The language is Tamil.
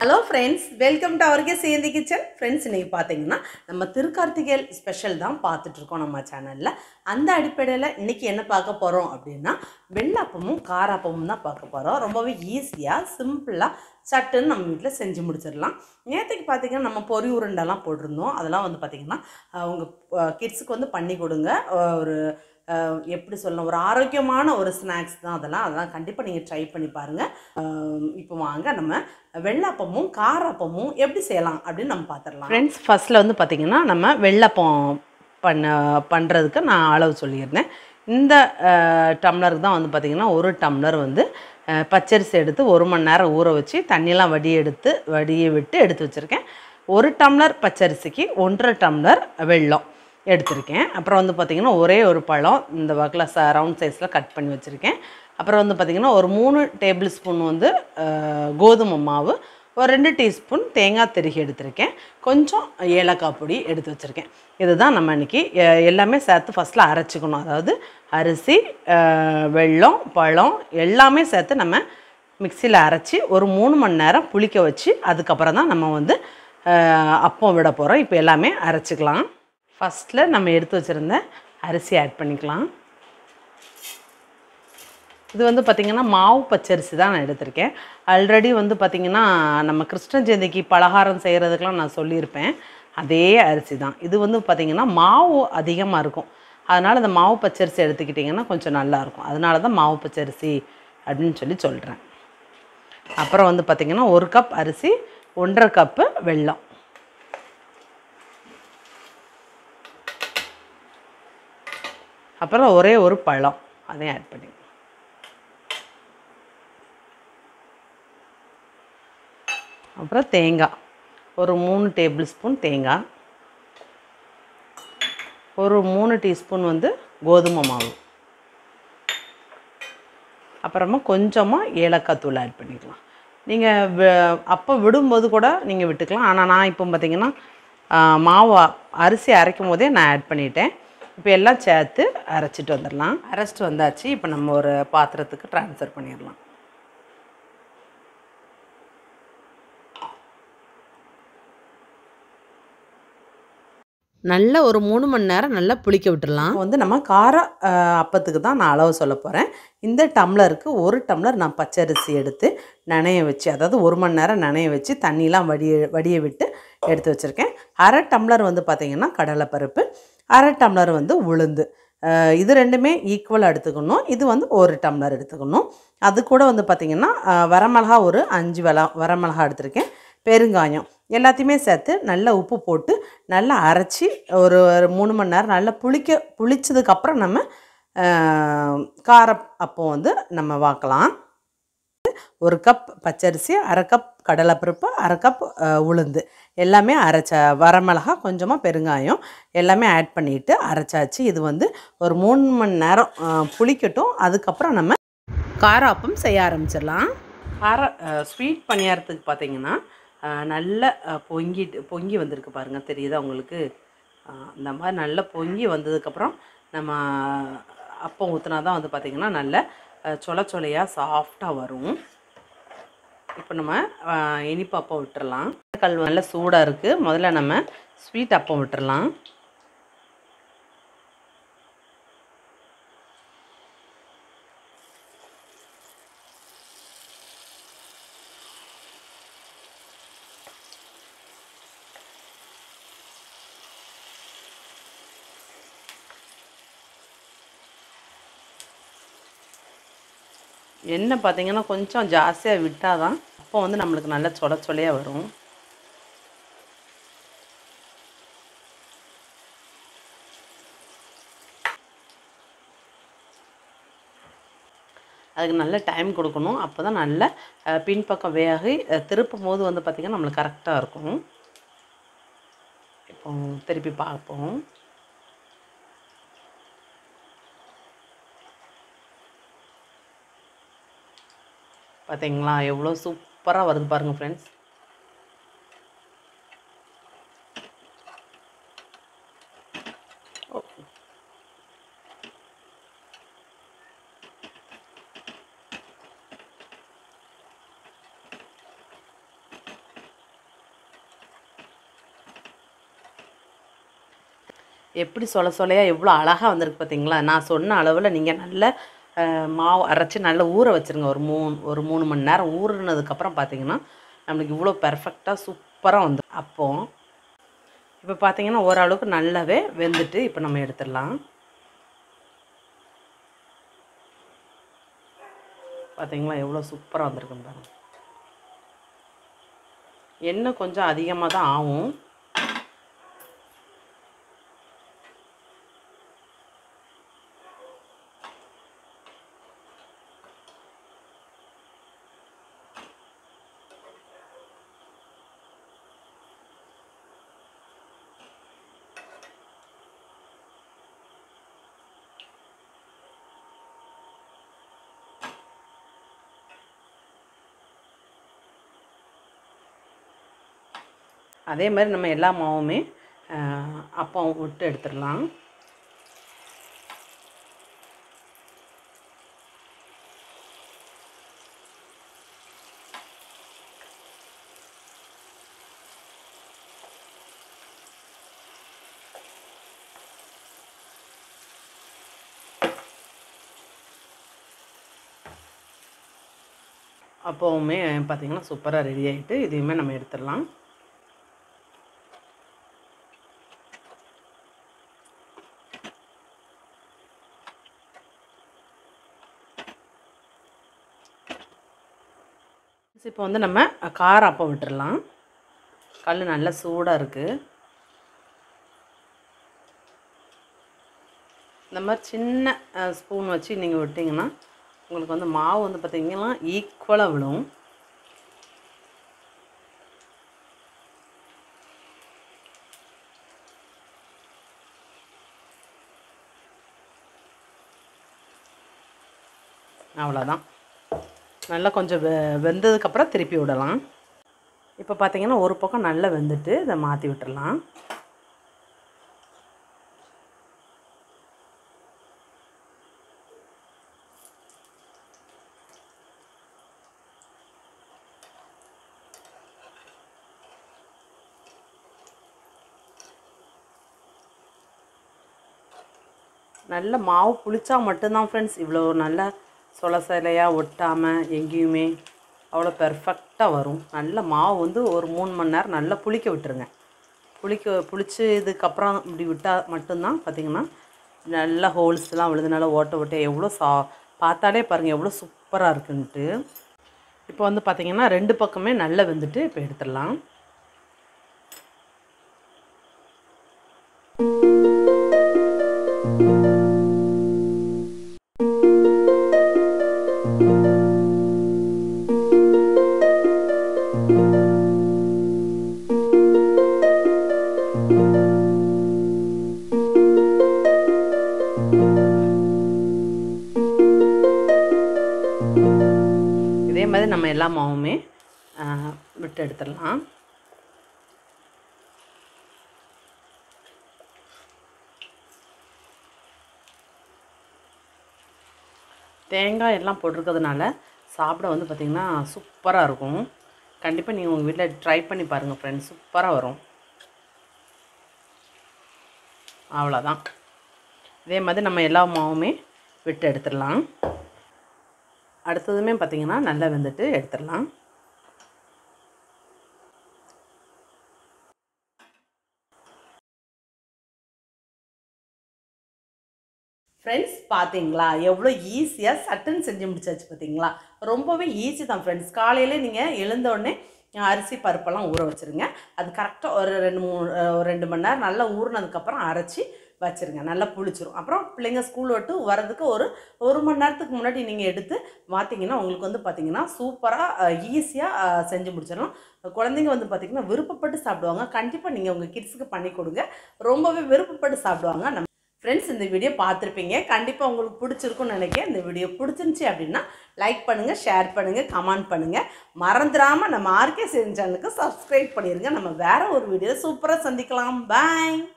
Hello friends, welcome to our Seendi Kitchen. Friends, இன்னைக்கு பாத்தீங்கன்னா நம்ம திருக்கார்த்திகேயல் ஸ்பெஷல் தான் பார்த்துட்டு இருக்கோம் நம்ம சேனல்ல. அந்த அடிப்படையில் இன்னைக்கு என்ன பார்க்க போறோம் அப்படின்னா வெள்ளப்பமும் காராப்பமும் தான் பார்க்க போறோம். ரொம்பவே ஈஸியா சிம்பிளா சட்டுன்னு நம்ம வீட்ல செஞ்சு முடிச்சிடலாம். நேத்துக்கு பாத்தீங்கன்னா நம்ம பொரி உருண்டைலாம் போட்டுருந்தோம். அதெல்லாம் வந்து பாத்தீங்கன்னா உங்க கிட்ஸ்க்கு வந்து பண்ணி கொடுங்க. ஒரு எப்படி சொல்லணும், ஒரு ஆரோக்கியமான ஒரு ஸ்நாக்ஸ் தான் அதெல்லாம் கண்டிப்பாக நீங்கள் ட்ரை பண்ணி பாருங்கள். இப்போ வாங்க நம்ம வெள்ளப்பமும் காராப்பமும் எப்படி செய்யலாம் அப்படின்னு நம்ம பார்த்துடலாம். ஃப்ரெண்ட்ஸ், ஃபஸ்ட்டில் வந்து பார்த்திங்கன்னா நம்ம வெள்ளப்பம் பண்ணுறதுக்கு நான் அளவு சொல்லியிருந்தேன். இந்த டம்ளருக்கு தான் வந்து பார்த்திங்கன்னா ஒரு டம்ளர் வந்து பச்சரிசி எடுத்து 1 மணி நேரம் ஊற வச்சு தண்ணியெல்லாம் வடியை விட்டு எடுத்து வச்சுருக்கேன். 1 டம்ளர் பச்சரிசிக்கு 1.5 டம்ளர் வெல்லம் எடுத்திருக்கேன். அப்புறம் வந்து பார்த்திங்கன்னா ஒரே ஒரு பழம் இந்த வகையில் ரவுண்ட் சைஸில் கட் பண்ணி வச்சுருக்கேன். அப்புறம் வந்து பார்த்திங்கன்னா ஒரு 3 டேபிள் ஸ்பூன் வந்து கோதுமை மாவு, ஒரு 2 டீஸ்பூன் தேங்காய் திருகி எடுத்திருக்கேன். கொஞ்சம் ஏலக்காய் பொடி எடுத்து வச்சுருக்கேன். இதுதான் நம்ம இன்றைக்கி எல்லாமே சேர்த்து ஃபஸ்ட்டில் அரைச்சிக்கணும். அதாவது அரிசி, வெல்லம், பழம் எல்லாமே சேர்த்து நம்ம மிக்சியில் அரைச்சி ஒரு 3 மணி நேரம் புளிக்க வச்சு அதுக்கப்புறம் தான் நம்ம வந்து அப்பம் விட போகிறோம். இப்போ எல்லாமே அரைச்சிக்கலாம். ஃபஸ்ட்டில் நம்ம எடுத்து வச்சுருந்த அரிசி ஆட் பண்ணிக்கலாம். இது வந்து பார்த்திங்கன்னா மாவு பச்சரிசி தான் நான் எடுத்திருக்கேன். ஆல்ரெடி வந்து பார்த்திங்கன்னா நம்ம கிருஷ்ண ஜெயந்திக்கு பலகாரம் செய்கிறதுக்கெலாம் நான் சொல்லியிருப்பேன். அதே அரிசி தான் இது. வந்து பார்த்திங்கன்னா மாவு அதிகமாக இருக்கும். அதனால் இந்த மாவு பச்சரிசி எடுத்துக்கிட்டிங்கன்னா கொஞ்சம் நல்லாயிருக்கும். அதனால தான் மாவு பச்சரிசி அப்படின்னு சொல்கிறேன். அப்புறம் வந்து பார்த்திங்கன்னா 1 கப் அரிசி, 1.5 கப்பு வெல்லம், அப்புறம் ஒரே ஒரு பழம் அதையும் ஆட் பண்ணி, அப்புறம் தேங்காய் ஒரு 3 டேபிள் ஸ்பூன் தேங்காய், ஒரு 3 டீஸ்பூன் வந்து கோதுமை மாவு, அப்புறமா கொஞ்சமாக ஏலக்காய் தூள் ஆட் பண்ணிக்கலாம். நீங்கள் அப்போ விடும்போது கூட நீங்கள் விட்டுக்கலாம். ஆனால் நான் இப்போ பார்த்திங்கன்னா மாவு அரிசி அரைக்கும் போதே நான் ஆட் பண்ணிட்டேன். இப்போ எல்லாம் சேர்த்து அரைச்சிட்டு வந்துடலாம். அரைச்சிட்டு வந்தாச்சு. இப்போ நம்ம ஒரு பாத்திரத்துக்கு ட்ரான்ஸ்ஃபர் பண்ணிடலாம். நல்லா ஒரு 3 மணி நேரம் நல்லா புளிக்க விட்டுடலாம். வந்து நம்ம கார அப்பத்துக்கு தான் நான் அளவு சொல்ல போகிறேன். இந்த டம்ளருக்கு 1 டம்ளர் நான் பச்சரிசி எடுத்து நனைய வச்சு, அதாவது 1 மணி நேரம் நனைய வச்சு தண்ணியெலாம் வடிய விட்டு எடுத்து வச்சுருக்கேன். 1/2 டம்ளர் வந்து பார்த்திங்கன்னா கடலைப்பருப்பு, 1/2 டம்ளர் வந்து உளுந்து. இது ரெண்டுமே ஈக்குவலாக எடுத்துக்கணும். இது வந்து 1 டம்ளர் எடுத்துக்கணும். அது கூட வந்து பார்த்திங்கன்னா வரமிளகா ஒரு 5 வரமிளகா எடுத்திருக்கேன். பெருங்காயம் எல்லாத்தையுமே சேர்த்து நல்லா உப்பு போட்டு நல்லா அரைச்சி ஒரு 3 மணி நேரம் நல்லா புளிச்சதுக்கப்புறம் நம்ம கார அப்பம் வந்து நம்ம வாக்கலாம். 1 கப் பச்சரிசி, 1/2 கப் கடலைப்பருப்பு, 1/2 கப் உளுந்து எல்லாமே அரைச்ச, வரமிளகா, கொஞ்சமாக பெருங்காயம் எல்லாமே ஆட் பண்ணிவிட்டு அரைச்சாச்சு. இது வந்து ஒரு 3 மணி நேரம் புளிக்கட்டும். அதுக்கப்புறம் நம்ம கார அப்பம் செய்ய ஆரம்பிச்சிடலாம். ஸ்வீட் பணியாரத்துக்கு பார்த்திங்கன்னா நல்ல பொங்கி வந்திருக்கு பாருங்கள், தெரியுதா உங்களுக்கு? இந்த மாதிரி நல்லா பொங்கி வந்ததுக்கப்புறம் நம்ம அப்பம் ஊற்றினா தான் வந்து பார்த்திங்கன்னா நல்ல சொலையாக சாஃப்டாக வரும். இப்போ நம்ம இனிப்பு அப்பம் விட்டுறலாம். கல் நல்லா சூடாக இருக்குது. முதல்ல நம்ம ஸ்வீட் அப்பம் விட்டுறலாம். எண்ணெய் பார்த்திங்கன்னா கொஞ்சம் ஜாஸ்தியாக விட்டால் தான் அப்போ வந்து நம்மளுக்கு நல்ல சொலையாக வரும். அதுக்கு நல்ல டைம் கொடுக்கணும். அப்போ தான் நல்ல பின்பக்கம் வேகி திருப்பும் போது வந்து பார்த்திங்கன்னா நம்மளுக்கு கரெக்டாக இருக்கும். இப்போ திருப்பி பார்ப்போம். பார்த்தீங்களா எவ்வளோ சூப்பராக வருது பாருங்கள் ஃப்ரெண்ட்ஸ். எப்படி சொலையாக எவ்வளோ அழகாக வந்திருக்கு பார்த்தீங்களா. நான் சொன்ன அளவில் நீங்கள் நல்ல மாவு அரைச்சி நல்லா ஊற வச்சுருங்க. ஒரு 3 மணி நேரம் ஊறுனதுக்கப்புறம் பார்த்தீங்கன்னா நம்மளுக்கு இவ்வளோ பெர்ஃபெக்டாக சூப்பராக வந்து அப்போது இப்போ பார்த்தீங்கன்னா ஓரளவுக்கு நல்லாவே வெந்துட்டு இப்போ நம்ம எடுத்துடலாம். பார்த்தீங்களா எவ்வளோ சூப்பராக வந்திருக்குன்னு பாருங்கள். எண்ணெய் கொஞ்சம் அதிகமாக தான் ஆகும். அதே மாதிரி நம்ம எல்லா மாவுமே அப்பம் விட்டு எடுத்துடலாம். அப்போவுமே பார்த்திங்கன்னா சூப்பராக ரெடி ஆகிட்டு இதையுமே நம்ம எடுத்துடலாம். இப்போ வந்து நம்ம கார அப்பம் விட்டுடலாம். கல் நல்லா சூடாக இருக்குது. இந்த மாதிரி சின்ன ஸ்பூன் வச்சு நீங்கள் விட்டிங்கன்னா உங்களுக்கு வந்து மாவு வந்து பார்த்திங்கன்னா ஈக்குவலாக விழும். அவ்வளோதான். நல்லா கொஞ்சம் வெந்ததுக்கப்புறம் திருப்பி விடலாம். இப்போ பார்த்திங்கன்னா ஒரு பக்கம் நல்லா வெந்துட்டு இதை மாற்றி விட்டுடலாம். நல்ல மாவு புளிச்சா மட்டும்தான் ஃப்ரெண்ட்ஸ் இவ்வளோ நல்லா சொலையாக ஒட்டாமல் எங்கேயுமே அவ்வளோ பெர்ஃபெக்டாக வரும். நல்ல மாவு வந்து ஒரு 3 மணி நேரம் நல்லா புளிக்க விட்டுருங்க. புளிச்சதுக்கப்புறம் இப்படி விட்டால் மட்டும்தான் பார்த்திங்கன்னா நல்லா ஹோல்ஸ்லாம் விழுது, நல்லா ஓட்ட எவ்வளோ பார்த்தாலே பாருங்கள் எவ்வளோ சூப்பராக இருக்குன்ட்டு. இப்போ வந்து பார்த்திங்கன்னா 2 பக்கமே நல்லா வெந்துட்டு இப்போ எடுத்துடலாம். இதே மாதிரி நம்ம எல்லா மாவுமே விட்டு எடுத்துடலாம். தேங்காய் எல்லாம் போட்டிருக்கிறதுனால சாப்பிட வந்து பார்த்திங்கன்னா சூப்பராக இருக்கும். கண்டிப்பாக நீங்கள் உங்கள் வீட்டில் ட்ரை பண்ணி பாருங்கள் ஃப்ரெண்ட்ஸ், சூப்பராக வரும். அவ்வளோதான். இதே மாதிரி நம்ம எல்லா மாவுமே விட்டு எடுத்துடலாம். அடுத்ததுமே பார்த்திங்கன்னா நல்லா வெந்துட்டு எடுத்துடலாம். ஃப்ரெண்ட்ஸ் பார்த்தீங்களா எவ்வளோ ஈஸியாக சட்டுன்னு செஞ்சு முடிச்சாச்சு பார்த்தீங்களா. ரொம்பவே ஈஸி தான் ஃப்ரெண்ட்ஸ். காலையில் நீங்கள் எழுந்தோடனே அரிசி பருப்பெல்லாம் ஊற வச்சுருங்க. அது கரெக்டாக ஒரு 2 மணி நேரம் நல்லா ஊறினதுக்கப்புறம் அரைச்சி வச்சுருங்க. நல்லா புளிச்சிரும். அப்புறம் பிள்ளைங்க ஸ்கூல் விட்டு வரதுக்கு ஒரு மணி நேரத்துக்கு முன்னாடி நீங்கள் எடுத்து மாற்றிங்கன்னா உங்களுக்கு வந்து பார்த்திங்கன்னா சூப்பராக ஈஸியாக செஞ்சு முடிச்சிடலாம். குழந்தைங்க வந்து பார்த்திங்கன்னா விருப்பப்பட்டு சாப்பிடுவாங்க. கண்டிப்பாக நீங்கள் உங்கள் கிட்ஸுக்கு பண்ணி கொடுங்க, ரொம்பவே விருப்பப்பட்டு சாப்பிடுவாங்க. ஃப்ரெண்ட்ஸ் இந்த வீடியோ பார்த்துருப்பீங்க, கண்டிப்பாக உங்களுக்கு பிடிச்சிருக்குன்னு நினைக்கிறேன். இந்த வீடியோ பிடிச்சிருந்துச்சி அப்படின்னா லைக் பண்ணுங்கள், ஷேர் பண்ணுங்கள், கமெண்ட் பண்ணுங்கள். மறந்துடாமல் நம்ம ஆர்கே சேனலுக்கு சப்ஸ்கிரைப் பண்ணிடுங்க. நம்ம வேறு ஒரு வீடியோ சூப்பராக சந்திக்கலாம். பாய்.